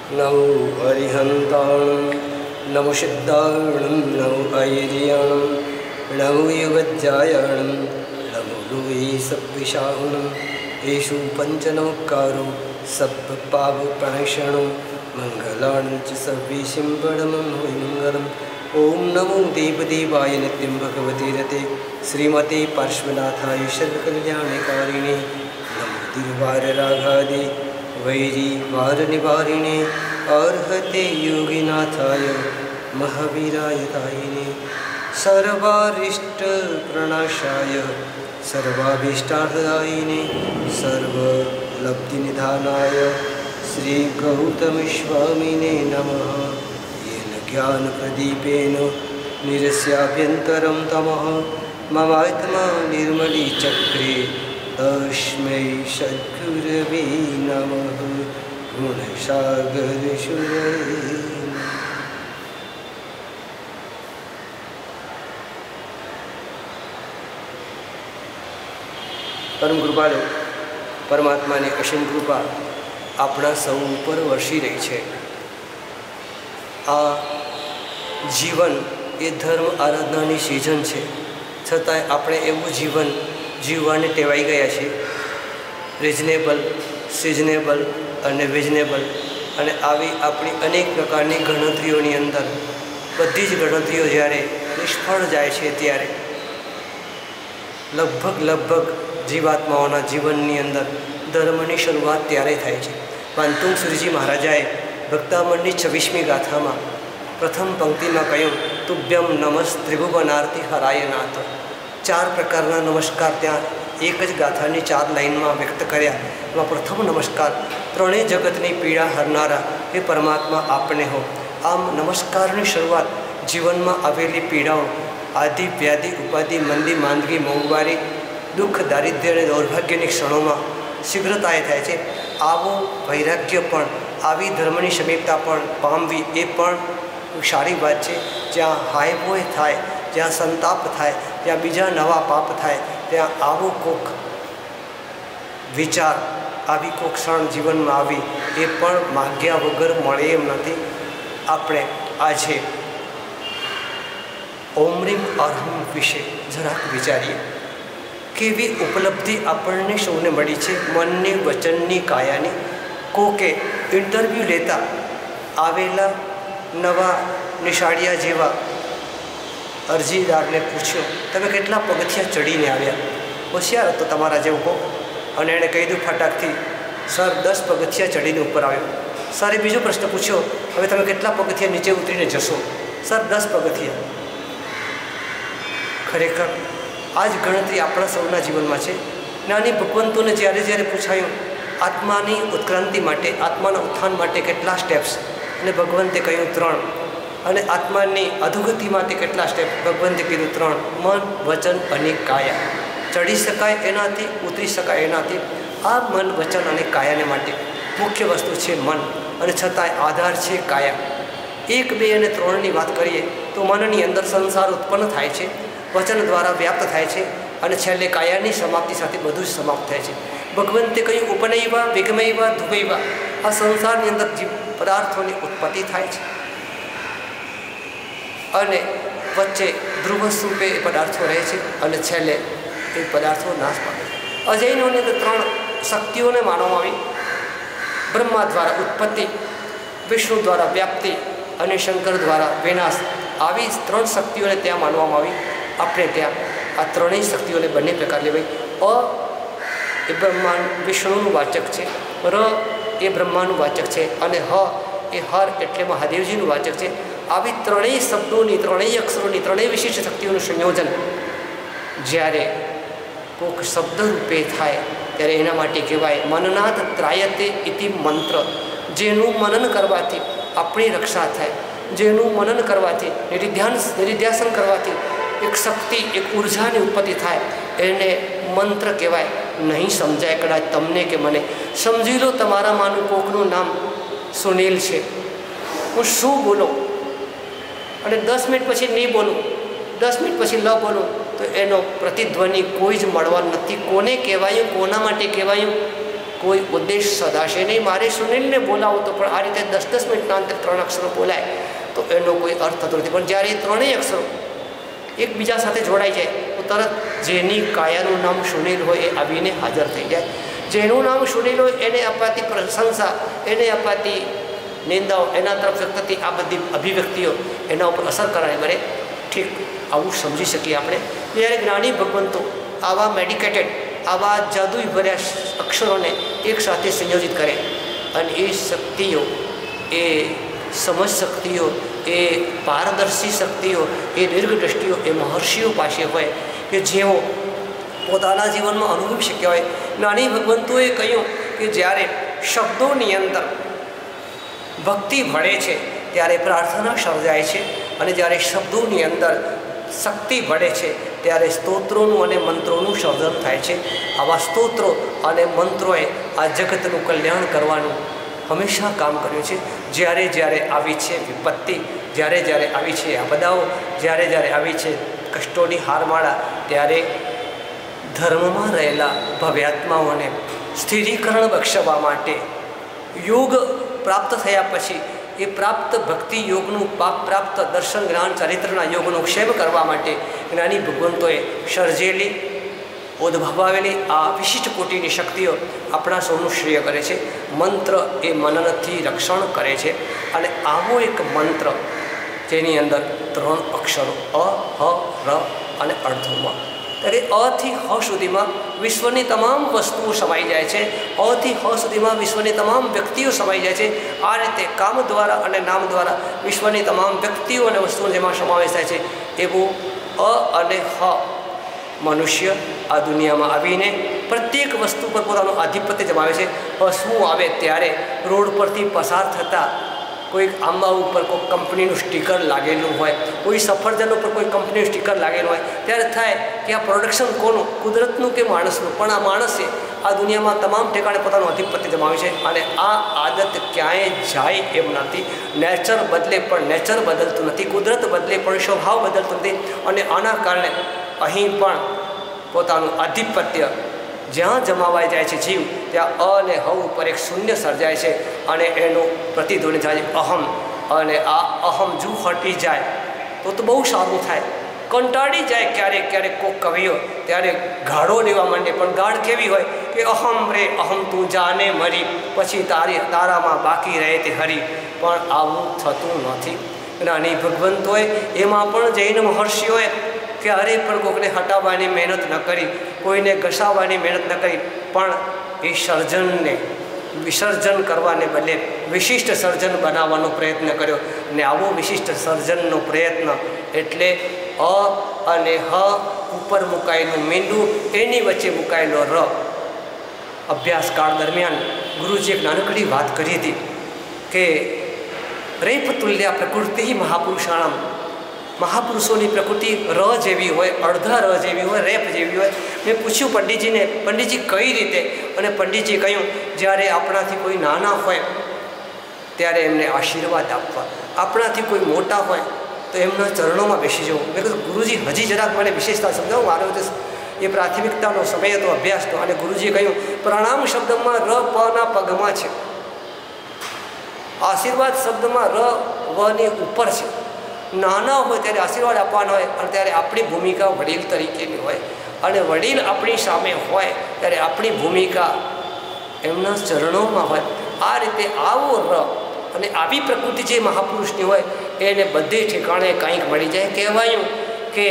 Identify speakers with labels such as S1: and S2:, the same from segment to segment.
S1: नमो अरिहन्ताणं नमो सिद्धाणं नमो ऐर्याणं नमो युगज्जायाणं नमो लोये सब्विशाहुणं येषु पञ्चनमकारो सप्तपावप्रणक्षणं मङ्गलानं च सर्वेषां परमं मङ्गलम्। ओम नमो देवदेवाय नित्यं भगवते रते श्रीमते पार्श्वनाथाय सर्वकल्याणकारिणे नमो दुर्वारराघादे वैरी वारनिवारिणे अर्हते योगिनाथाय महावीराय दायिने सर्वारिष्टप्रणाशाय सर्वाभीष्टार्थदायिने सर्वलब्धिनिधानाय श्रीगौतमस्वामिने नमः। ज्ञानप्रदीपेन निरस्याभ्यन्तरं तमः ममात्मा निर्मली चक्रे तस्मै सद्गुरवे नमः। गुणसागरशूरये परम कृपालु परमात्मा ने असीम कृपा अपना सौ पर वर्षी रही है। आ जीवन ए धर्म आराधना सीजन है छतांय आपणे एवं जीवन जीववाने टेवाई गया है। रिजनेबल सीजनेबल अने विजनेबल अने आवी अपनी अनेक प्रकारनी गणतरीओनी अंदर बधी ज गणतरीओ ज्यारे निष्फळ जाय छे त्यारे लगभग जीवात्माओना जीवननी अंदर धर्मनी शुरुआत त्यारे थाय छे। पांतुंग सूरीजी महाराजाए भक्तामणनी 26મી गाथामां प्रथम पंक्ति में कहूँ तुभ्यम नमस् त्रिभुवनार्ति हराय नाथ। 4 प्रकारना नमस्कार त्या एक ज गाथानी 4 लाइन में व्यक्त कर्या। प्रथम नमस्कार त्रणेय जगतनी पीड़ा हरनारा हे परमात्मा आपने हो। आम नमस्कारनी शुरुआत जीवन में आवेली पीड़ाओं आदि व्याधि उपाधि मंदी मांदगी मोंघवारी दुख दारिद्र्य और दौर्भाग्यनी क्षणों में शीघ्रताए थाय छे। आवो वैराग्य पण आवी धर्मनी समीपता पण पामवी ए पण सारी बात है। ज्यां हायबोय थाय ज्यां संताप थाय ज्यां बीजा नवा पाप थाय त्यां आवो कोक विचार आवी कोक क्षण जीवन में आवी ए पण माग्या वगर मळे एम नथी। आपणे आजे ओम रीम अरहम विषे जराक विचारीए केवी उपलब्धि आपणे सौने मळी छे मननी वचननी कायानी। कोके इंटरव्यू लेता आवेला नवा निशाड़िया जेवा अरजीदार ने पूछो तमे केटला पगथिया चढ़ीने आव्या। होशियार तो तमारा जेवो को अने एणे कही दू फटाक थी सर 10 पगथिया चढ़ीने ऊपर आव्यो। सरे बीजो प्रश्न पूछो हवे तमे केटला पगथिया नीचे उतरीने जशो। सर 10 पगथिया। खरेखर आज गणतरी आपणा सौना जीवन में छे। नानी भगवंतोने ज्यारे ज्यारे पूछायुं आत्मानी उत्क्रांति माटे आत्माना उत्थान माटे केटला स्टेप्स ने भगवंते कहूँ 3 अने आत्मानी अधोगति माटे केटला स्टेप भगवंते कीधुं 3 मन वचन अने काया। चढ़ी शकाय एनाथी उतरी शकाय एनाथी। आ मन वचन अने कायाने माटे मुख्य वस्तु छे मन अने छतांय आधार छे काया। 1 2 अने 3 नी वात करीए तो मननी अंदर संसार उत्पन्न थाय छे वचन द्वारा व्याप्त थाय छे अने छेल्ले कायानी समाप्ति साथे बधुं ज समाप्त थाय छे। भगवंते कहूँ उपनयवा विगमयवा धुवैवा आ संसारनी अंदर जीव पदार्थों की उत्पत्ति थाय छे अने वच्चे ध्रुव स्वरूपे पदार्थों रहे छे अने छेल्ले ए पदार्थों नाश पामे। अजैनोनी अंदर 3 शक्तिओने मानवामां आवी। ब्रह्मा द्वारा उत्पत्ति विष्णु द्वारा व्याप्ति अने शंकर द्वारा विनाश आवी 3 शक्तिओने त्यां मानवामां आवी। आपणे त्यां आ 3 शक्तिओने बंने प्रकार लेवाय। अ ए ब्रह्मांड विष्णुનું वाचक છે र ए ब्रह्माનું वाचक છે અને ह ए हर એટલે મહાદેવજીનું વાચક છે। આવી 3 શબ્દોની 3 અક્ષરોની 3 વિશિષ્ટ શક્તિઓનું સંયોજન જ્યારે કોક શબ્દ રૂપે થાય ત્યારે એના માટે કહેવાય મનનાથ ત્રાયતે ઇતિ મંત્ર। જેનું મનન કરવાથી આપણી રક્ષા થાય જેનું મનન કરવાથી નિધિધ્યાસન કરવાથી एक शक्ति एक ऊर्जा की उत्पत्ति थाय एने मंत्र कहवाय। नहीं समझाय कदाच तमने के मने समझी लो तमारा मानु कोकનું नाम सुनील है। हूँ शू बोलो अने 10 मिनिट पछी नहीं बोलूँ 10 मिनिट पछी न बोलूँ तो एनो प्रतिध्वनि कोई ज मळवा नथी। कोने कहेवायुं कोना माटे कहेवायुं કોઈ ઉદ્દેશ સદાશે નહીં. મારે સુનિલને બોલાવો તો પણ આ રીતે 10-10 મિનિટના અંતરે 3 અક્ષરો બોલાય તો એનો કોઈ અર્થ થતો નથી. પણ જ્યારે એ ત્રણેય અક્ષરો એકબીજા સાથે જોડાઈ જાય તો તરત જેની કાયાનું નામ સુનિલ હોય એ આવીને હાજર થઈ જાય. જેનું નામ સુનિલ હોય એને અપાતી પ્રશંસા, એને અપાતી નિંદાઓ, એના તરફ થતી આ બધી અભિવ્યક્તિઓ એના ઉપર અસર કરવાની બને. ઠીક આવું સમજી શકીએ આપણે. જ્યારે જ્ઞાની ભગવંતો આવા મેડિકેટેડ, આવા જાદુઈ ભર્યા અક્ષરોને એકસાથે સંયોજિત કરે અને એ શક્તિઓ, એ સમજ શક્તિઓ, એ પારદર્શી શક્તિઓ, એ દીર્ઘદ્રષ્ટિઓ એ મહર્ષિઓ પાસે હોય કે જેઓ પોતાના જીવનમાં અનુભવી શક્યા હોય. જ્ઞાની ભગવંતોએ કહ્યું કે જ્યારે શબ્દોની અંદર ભક્તિ ભળે છે ત્યારે પ્રાર્થના સર્જાય છે, અને જ્યારે શબ્દોની અંદર શક્તિ ભળે છે ત્યારે સ્તોત્રોનું અને મંત્રોનું સર્જન થાય છે. આવા સ્તોત્રો અને મંત્રોએ આ જગતનું કલ્યાણ કરવાનું હંમેશા કામ કર્યું છે. જ્યારે જ્યારે આવી છે વિપત્તિ, જ્યારે જ્યારે આવી છે આપદાઓ, જ્યારે જ્યારે આવી છે કષ્ટોની હારમાળા, ત્યારે ધર્મમાં રહેલા ભવ્યાત્માઓને સ્થિરીકરણ બક્ષવા માટે યોગ પ્રાપ્ત થયા પછી એ પ્રાપ્ત ભક્તિ યોગનું, પ્રાપ્ત દર્શન જ્ઞાન ચારિત્રના યોગનું ક્ષેમ કરવા માટે જ્ઞાની ભગવંતોએ સર્જેલી, ઉદ્ભવાવેલી આ વિશિષ્ટ કોટીની શક્તિઓ આપણા સૌનું શ્રેય કરે છે. મંત્ર એ મનનથી રક્ષણ કરે છે, અને આવો એક મંત્ર જેની અંદર 3 અક્ષરો અ, હ, ર અને અર્ધમાં, એટલે અથી હ સુધીમાં વિશ્વની તમામ વસ્તુઓ સમાઈ જાય છે. અથી હ સુધીમાં વિશ્વની તમામ વ્યક્તિઓ સમાઈ જાય છે. આ રીતે કામ દ્વારા અને નામ દ્વારા વિશ્વની તમામ વ્યક્તિઓ અને વસ્તુઓ જેમાં સમાવેશ થાય છે. એવું અ અને હ મનુષ્ય આ દુનિયામાં આવીને પ્રત્યેક વસ્તુ પર પોતાનું આધિપત્ય જમાવે છે. હસવું આવે ત્યારે રોડ પરથી પસાર થતાં કોઈ આંબા ઉપર કોઈ કંપનીનું સ્ટીકર લાગેલું હોય, કોઈ સફરજન ઉપર કોઈ કંપનીનું સ્ટીકર લાગેલું હોય, ત્યારે થાય કે આ પ્રોડક્શન કોનું, કુદરતનું કે માણસનું? પણ આ માણસે આ દુનિયામાં તમામ ઠેકાણે પોતાનું આધિપત્ય જમાવ્યું છે, અને આ આદત ક્યાંય જાય એમ નથી. નેચર બદલે પણ નેચર બદલતું નથી, કુદરત બદલે પણ સ્વભાવ બદલતું નથી, અને આના કારણે અહીં પણ પોતાનું આધિપત્ય જ્યાં જમાવાઈ જાય છે જીવ, ત્યાં અ અને હ ઉપર એક શૂન્ય સર્જાય છે, અને એનું પ્રતિધ્વનિ થાય છે અહમ. અને આ અહમ જો હટી જાય તો બહુ સારું થાય. કંટાળી જાય ક્યારેક ક્યારેક કોઈક કવિઓ, ત્યારે ગાળો લેવા માંડે. પણ ગાળ કેવી હોય કે અહમ રે અહમ તું જાને મરી, પછી તારામાં બાકી રહે તે હરી. પણ આવું થતું નથી. જ્ઞાની ભગવંતોએ એમાં પણ જૈન મહર્ષિઓએ ક્યારેય પણ કોઈને હટાવવાની મહેનત ન કરી, કોઈને ઘસાવવાની મહેનત ન કરી, પણ એ સર્જનને વિસર્જન કરવાને બદલે વિશિષ્ટ સર્જન બનાવવાનો પ્રયત્ન કર્યો. અને આવો વિશિષ્ટ સર્જનનો પ્રયત્ન એટલે અ અને હ ઉપર મુકાયેલું મીંડું, એની વચ્ચે મુકાયેલો ર. અભ્યાસકાળ દરમિયાન ગુરુજીએ એક નાનકડી વાત કરી હતી કે રેપ તુલ્યા પ્રકૃતિ મહાપુરુષાણમ, મહાપુરુષોની પ્રકૃતિ ર જેવી હોય, અડધા ર જેવી હોય, રેપ જેવી હોય. મેં પૂછ્યું પંડિતજીને, પંડિતજી કઈ રીતે? અને પંડિતજીએ કહ્યું, જ્યારે આપણાથી કોઈ નાના હોય ત્યારે એમને આશીર્વાદ આપવા, આપણાથી કોઈ મોટા હોય તો એમના ચરણોમાં બેસી જવું. મેં કીધું ગુરુજી હજી જરાક મને વિશેષતા સમજાવો, મારો તો એ પ્રાથમિકતાનો સમય હતો, અભ્યાસનો. અને ગુરુજીએ કહ્યું પ્રણામ શબ્દમાં ર પના પગમાં છે, આશીર્વાદ શબ્દમાં ર વની ઉપર છે. નાના હોય ત્યારે આશીર્વાદ આપવાનો હોય, અને ત્યારે આપણી ભૂમિકા વડીલ તરીકેની હોય, અને વડીલ આપણી સામે હોય ત્યારે આપણી ભૂમિકા એમના ચરણોમાં હોય. આ રીતે આવો ર અને આવી પ્રકૃતિ જે મહાપુરુષની હોય એને બધે ઠેકાણે કંઈક મળી જાય. કહેવાયું કે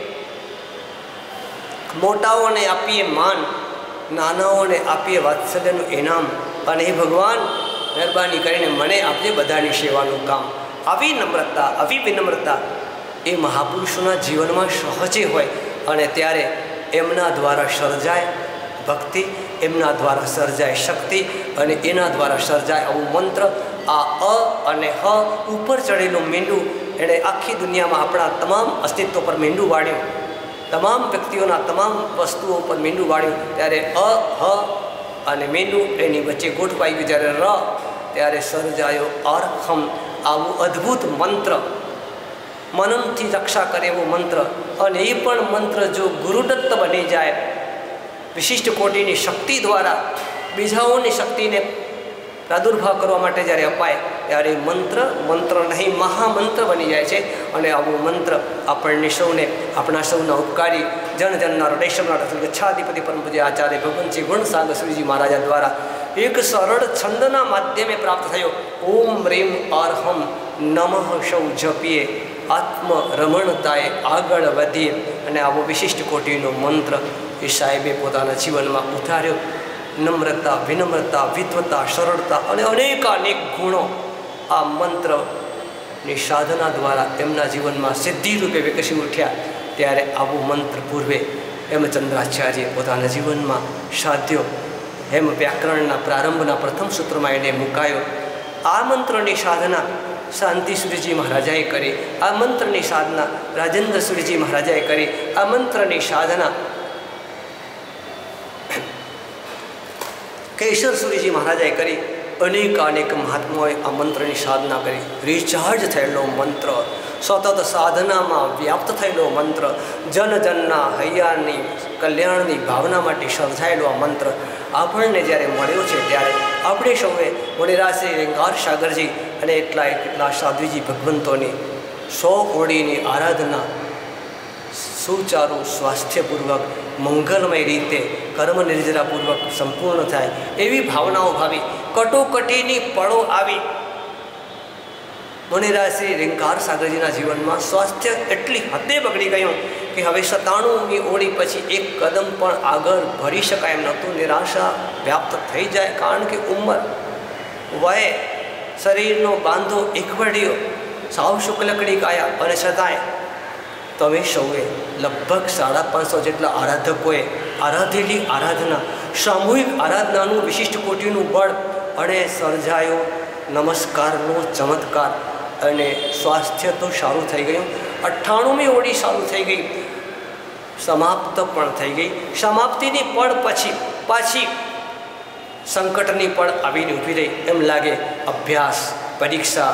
S1: મોટાઓને આપીએ માન, નાનાઓને આપીએ વાત્સલ્યનું ઇનામ, અને એ ભગવાન મહેરબાની કરીને મને આપજે બધાની સેવાનું કામ. આવી નમ્રતા, આવી વિનમ્રતા એ મહાપુરુષોના જીવનમાં સહજે હોય, અને ત્યારે એમના દ્વારા સર્જાય ભક્તિ, એમના દ્વારા સર્જાય શક્તિ, અને એના દ્વારા સર્જાય આવું મંત્ર. આ અ અને હ ઉપર ચડેલું મીંડું એણે આખી દુનિયામાં આપણા તમામ અસ્તિત્વ પર મીંડું વાળ્યું, તમામ વ્યક્તિઓના તમામ વસ્તુઓ પર મીંડું વાળ્યું. ત્યારે અ, હ અને મીંડું એની વચ્ચે ગોઠવાઈ ગયું. જ્યારે ર ત્યારે સર્જાયો અર્હમ. આવું અદ્ભુત મંત્ર, મનનથી રક્ષા કરે એવો મંત્ર. અને એ પણ મંત્ર જો ગુરુદત્ત બની જાય, વિશિષ્ટ કોટીની શક્તિ દ્વારા બીજાઓની શક્તિને પ્રાદુર્ભાવ કરવા માટે જ્યારે અપાય ત્યારે મંત્ર નહીં મહામંત્ર બની જાય છે. અને આવો મંત્ર આપણને સૌને આપણા સૌના ઉપકારી જનજનના હૃદયના ગચ્છાધિપતિ પરમ પૂજ્ય આચાર્ય ભગવંતજી ગુણસાગર શ્રીજી મહારાજા દ્વારા એક સરળ છંદના માધ્યમે પ્રાપ્ત થયો. ઓમ રીમ અર્હમ નમઃ સૌ જપીએ આત્મ રમણતાએ આગળ વધીએ. અને આવો વિશિષ્ટ કોટીનો મંત્ર એ સાહેબે પોતાના જીવનમાં ઉતાર્યો. નમ્રતા, વિનમ્રતા, વિદ્વતા, સરળતા અને અનેકાનેક ગુણો આ મંત્રની સાધના દ્વારા તેમના જીવનમાં સિદ્ધિ રૂપે વિકસી ઉઠ્યા. ત્યારે આવો મંત્ર પૂર્વે હેમચંદ્રાચાર્ય પોતાના જીવનમાં સાધ્યો. હેમ વ્યાકરણના પ્રારંભના પ્રથમ સૂત્રમાં એને મુકાયો. આ મંત્રની સાધના શાંતિસુરીજી મહારાજાએ કરી. આ મંત્રની સાધના રાજેન્દ્ર સુરીજી મહારાજાએ કરી. આ મંત્રની સાધના કેશર સુરીજી મહારાજાએ કરી. અનેક મહાત્માઓએ આ મંત્રની સાધના કરી. રિચાર્જ થયેલો મંત્ર, સતત સાધનામાં વ્યાપ્ત થયેલો મંત્ર, જનજનના હૈયાની કલ્યાણની ભાવના માટે સર્જાયેલો આ મંત્ર આપણને જ્યારે મળ્યો છે ત્યારે આપણે સૌએ વડીરાજશ્રી રેંગાર સાગરજી અને કેટલા સાધ્વીજી ભગવંતોની 100 કોડીની આરાધના સુચારું સ્વાસ્થ્યપૂર્વક મંગલમય રીતે કર્મ નિર્જરાપૂર્વક સંપૂર્ણ થાય એવી ભાવનાઓ ભાવી. કટોકટીની પળો આવી. મુનિરાજ શ્રી રેંગાર સાગરજીના જીવનમાં સ્વાસ્થ્ય એટલી હદે બગડી ગયું કે હવે 97મી ઓળી પછી એક કદમ પણ આગળ ભરી શકાય એમ નહોતું. નિરાશા વ્યાપ્ત થઈ જાય. કારણ કે ઉંમર, વય, શરીરનો બાંધો એકવડ્યો, સાવ શુક્લકડી કાયા. અને છતાંય તમે સૌએ લગભગ 550 જેટલા આરાધકોએ આરાધેલી આરાધના, સામૂહિક આરાધનાનું વિશિષ્ટ કોટીનું બળ અને સર્જાયો નમસ્કારનો ચમત્કાર. અને સ્વાસ્થ્ય તો સારું થઈ ગયું. 98મી ઓળી સારું થઈ ગઈ, સમાપ્ત પણ થઈ ગઈ. સમાપ્તિની પળ પછી પાછી સંકટની પળ આવીને ઊભી રહી. એમ લાગે અભ્યાસ પરીક્ષા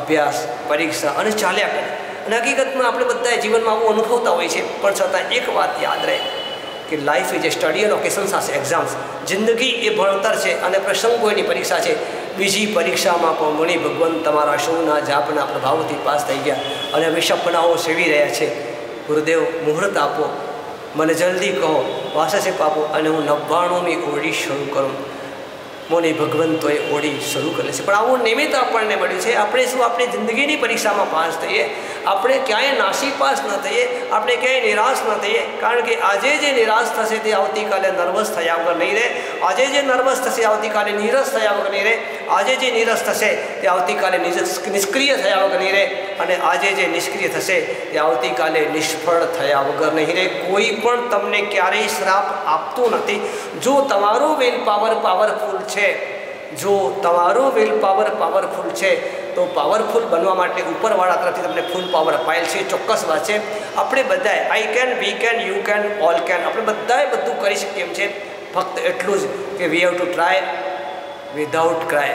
S1: અને ચાલ્યા કરે. અને હકીકતમાં આપણે બધા જીવનમાં આવું અનુભવતા હોય છે. પણ છતાં એક વાત યાદ રહે કે life is a study and occasions are exams. જિંદગી એ ભણતર છે અને પ્રસંગોની પરીક્ષા છે. બીજી પરીક્ષામાં પણ મુનિ ભગવાન તમારા સૌના જાપના પ્રભાવથી પાસ થઈ ગયા અને હવે સપનાઓ સેવી રહ્યા છે. ગુરુદેવ મુહૂર્ત આપો, મને જલ્દી કહો, વાસેપ આપો અને હું 99મી ઓળી શરૂ કરું. મુનિ ભગવંતોએ ઓળી શરૂ કરે છે. પણ આવું નિમિત્ત આપણને મળ્યું છે. આપણે શું આપણી જિંદગીની પરીક્ષામાં પાસ થઈએ? આપણે ક્યાંય નાસી પાસ ન થઈએ, આપણે ક્યાંય નિરાશ ન થઈએ. કારણ કે આજે જે નિરાશ થશે તે આવતીકાલે નર્વસ થયા વગર નહીં રહે. આજે જે નર્વસ થશે આવતીકાલે નીરસ થયા વગર નહીં રહે. આજે જે નીરસ થશે તે આવતીકાલે નિષ્ક્રિય થયા વગર નહીં રહે. અને આજે જે નિષ્ક્રિય થશે તે આવતીકાલે નિષ્ફળ થયા વગર નહીં રહે. કોઈ પણ તમને ક્યારેય શ્રાપ આપતું નથી. જો તમારો વિલ પાવર પાવરફુલ છે, જો તમારો વિલ પાવર પાવરફુલ છે તો પાવરફુલ બનવા માટે ઉપરવાળા તરફથી તમને ફૂલ પાવર અપાયેલ છે. ચોક્કસ વાત છે. આપણે બધાએ I can, we can, you can, all can, આપણે બધાએ બધું કરી શકીએ એમ છે. ફક્ત એટલું જ કે we have to try without cry.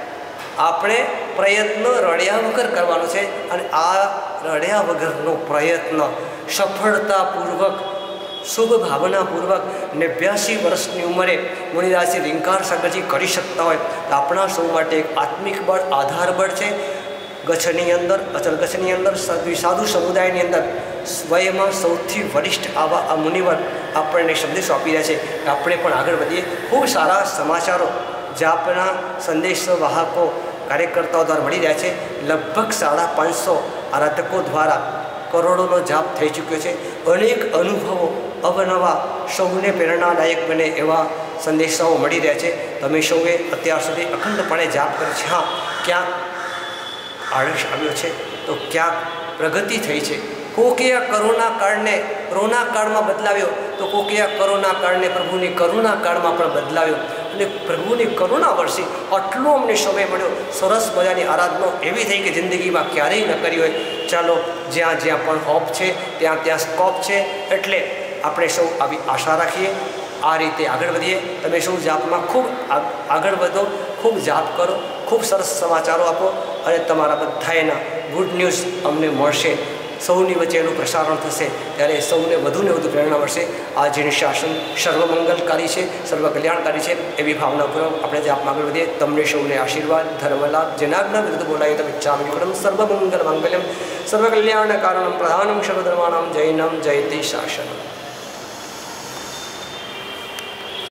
S1: આપણે પ્રયત્ન રડ્યા વગર કરવાનો છે. અને આ રડ્યા વગરનો પ્રયત્ન સફળતાપૂર્વક, શુભ ભાવનાપૂર્વક 89 વર્ષની ઉંમરે મુનિરાજ શ્રી રેંગાર સાગરજી કરી શકતા હોય તો આપણા સૌ માટે એક આત્મિક બળ, આધાર બળ છે. ગચ્છની અંદર, અચલ ગચ્છની અંદર, સાધુ સમુદાયની અંદર વયમાં સૌથી વરિષ્ઠ આવા આ મુનિવર આપણને સંદેશો આપી રહ્યા છે કે આપણે પણ આગળ વધીએ. ખૂબ સારા સમાચારો જાપના સંદેશ વાહકો, કાર્યકર્તાઓ દ્વારા મળી રહ્યા છે. લગભગ 550 આરાધકો દ્વારા કરોડોનો જાપ થઈ ચૂક્યો છે. અનેક અનુભવો અવનવા સૌને પ્રેરણાદાયક બને એવા સંદેશાઓ મળી રહ્યા છે. તમે સૌએ અત્યાર સુધી અખંડપણે જાપ કર્યો છે. હા, ક્યાંક આળસ આવ્યો છે તો ક્યાંક પ્રગતિ થઈ છે. કોકે આ કોરોના કાળમાં બદલાવ્યો તો કોકે આ કોરોના કાળને પ્રભુની કરુણા કાળમાં પણ બદલાવ્યો. અને પ્રભુની કરુણા વર્ષી આટલો અમને સમય મળ્યો. સરસ મજાની આરાધના એવી થઈ કે જિંદગીમાં ક્યારેય ન કરી હોય. ચાલો, જ્યાં જ્યાં પણ હોપ છે ત્યાં ત્યાં સ્કોપ છે. એટલે આપણે સૌ આવી આશા રાખીએ, આ રીતે આગળ વધીએ. તમે સૌ જાપમાં ખૂબ આગળ વધો, ખૂબ જાપ કરો, ખૂબ સરસ સમાચારો આપો અને તમારા બધાના ગુડ ન્યૂઝ અમને મળશે. સૌની વચ્ચે એનું પ્રસારણ થશે ત્યારે સૌને વધુને વધુ પ્રેરણા મળશે. આ જેનું શાસન સર્વમંગલકારી છે, સર્વ કલ્યાણકારી છે એવી ભાવનાપૂર્વક આપણે જે આપમાં આગળ વધીએ. તમને સૌને આશીર્વાદ, ધર્મલાભ, જેનાજ્ઞા વિરુદ્ધ બોલાય તમે ઇચ્છામિ કુટુંબ સર્વમંગલ માંગલ્યમ સર્વકલ્યાણ કારણમ પ્રધાનમ સર્વધર્માણામ જૈનમ જયતિ શાસનમ.